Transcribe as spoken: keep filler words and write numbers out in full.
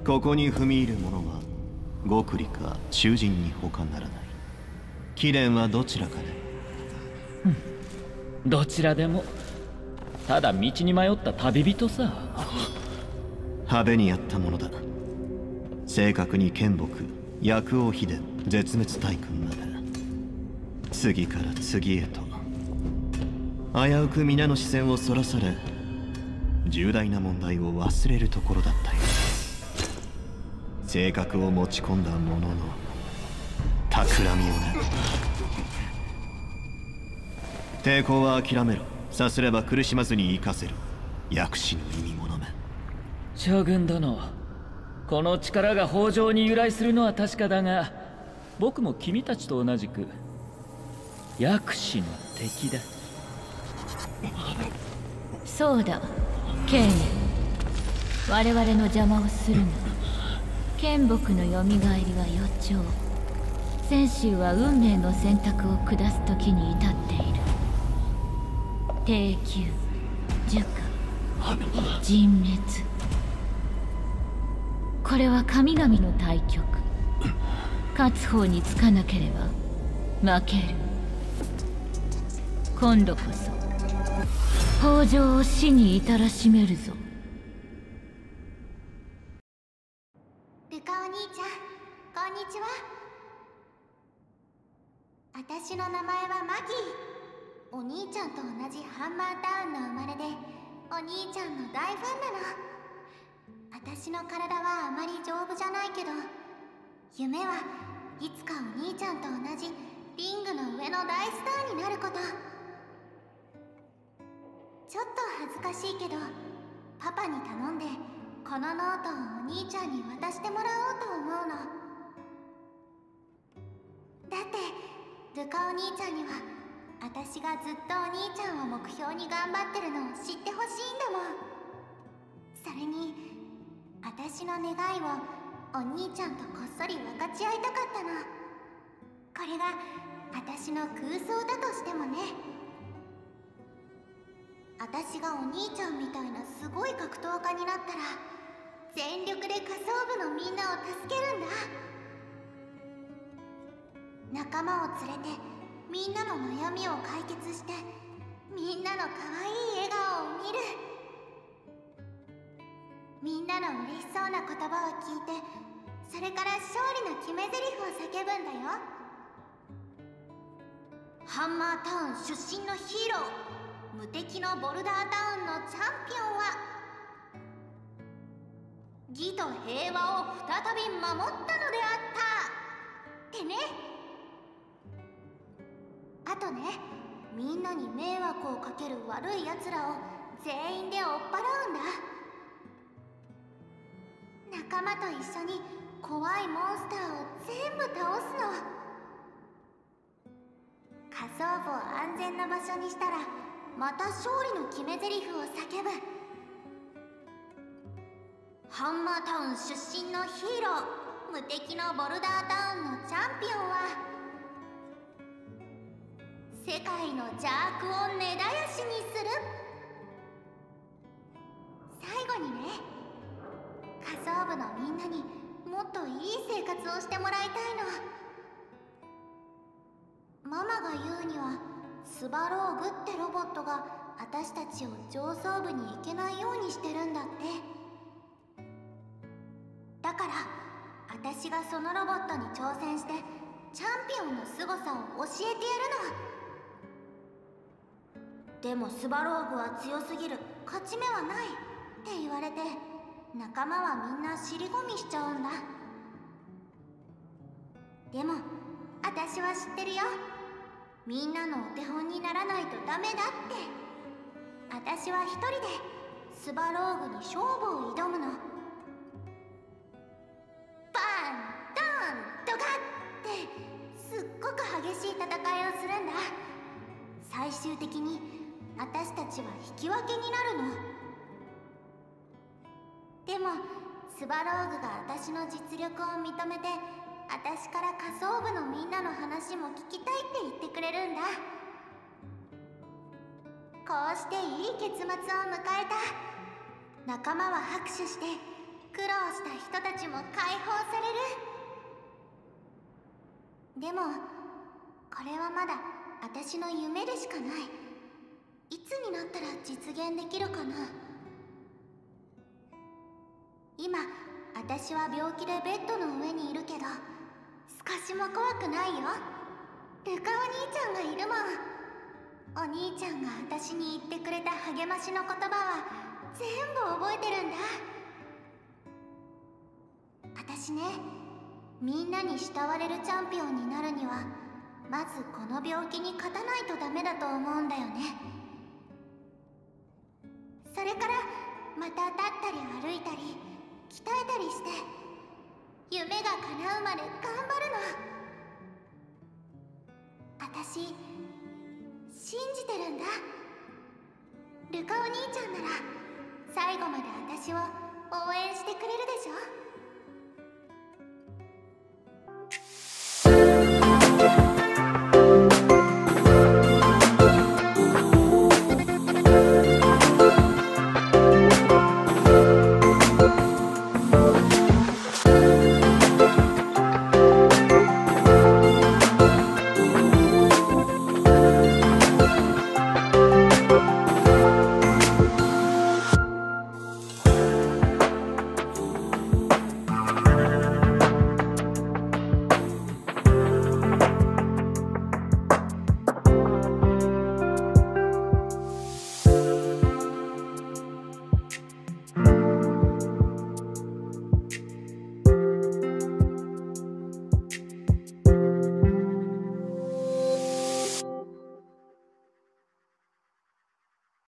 ここに踏み入る者は極利か囚人に他ならない。貴殿はどちらかね。 どちらでもただ道に迷った旅人さ。 派手にやったものだ。正確に剣木、薬王秘伝、絶滅大君まで次から次へと危うく皆の視線をそらされ、重大な問題を忘れるところだったよ。性格を持ち込んだものの企みをね。抵抗は諦めろ。さすれば苦しまずに生かせる薬師の意味物め。 将軍殿、この力が北条に由来するのは確かだが、僕も君たちと同じく薬師の敵だ。 そうだ、ケイ。我々の邪魔をするな。剣木の蘇りは予兆。泉州は運命の選択を下す時に至っている。低級、樹化、人滅。これは神々の対局。勝つ方につかなければ負ける。今度こそ北条を死に至らしめるぞ。 ルカお兄ちゃん、こんにちは。私の名前はマギー。お兄ちゃんと同じハンマータウンの生まれで、お兄ちゃんの大ファンなの。私の体はあまり丈夫じゃないけど、夢はいつかお兄ちゃんと同じリングの上の大スターになること。ちょっと恥ずかしいけど、パパに頼んでこのノートをお兄ちゃんに渡してもらおうと思うの。だってルカお兄ちゃんには私がずっとお兄ちゃんを目標に頑張ってるのを知ってほしいんだもん。それに私の願いをお兄ちゃんとこっそり分かち合いたかったの。これが私の空想だとしてもね。私がお兄ちゃんみたいなすごい格闘家になったら全力で仮想部のみんなを助けるんだ。仲間を連れてみんなの悩みを解決して、みんなの可愛い笑顔を見る。みんなの嬉しそうな言葉を聞いて、それから勝利の決め台詞を叫ぶんだよ。ハンマータウン出身のヒーロー、無敵のボルダータウンのチャンピオンは義と平和を再び守ったのであったってね。あとね、みんなに迷惑をかける悪いやつらを全員で追っ払うんだ。仲間と一緒に怖いモンスターを全部倒すの。仮想部を安全な場所にしたらまた勝利の決め台詞を叫ぶ。ハンマータウン出身のヒーロー、無敵のボルダータウンのチャンピオンは世界の邪悪を根絶やしにする。最後にね、仮想部のみんなにもっといい生活をしてもらいたいの。ママが言うにはスバローグってロボットが私たちを上層部に行けないようにしてるんだって。だから私がそのロボットに挑戦してチャンピオンの凄さを教えてやるの。でもスバローグは強すぎる、勝ち目はないって言われて、仲間はみんな尻込みしちゃうんだ。でも私は知ってるよ。みんなのお手本にならないとダメだって。私は一人でスバローグに勝負を挑むの。バンドンドカってすっごく激しい戦いをするんだ。最終的に私たちは引き分けになるの。でもスバローグが私の実力を認めて、私から仮想部のみんなの話も聞きたいって言ってくれるんだ。こうしていい結末を迎えた。仲間は拍手して苦労した人たちも解放される。でもこれはまだ私の夢でしかない。いつになったら実現できるかな。今私は病気でベッドの上にいるけど少しも怖くないよ。ルカお兄ちゃんがいるもん。お兄ちゃんが私に言ってくれた励ましの言葉は全部覚えてるんだ。私ね、みんなに慕われるチャンピオンになるにはまずこの病気に勝たないとダメだと思うんだよね。それからまた立ったり歩いたり鍛えたりして夢が叶うまで頑張るの。私信じてるんだ。ルカお兄ちゃんなら最後まで私を応援してくれるでしょ。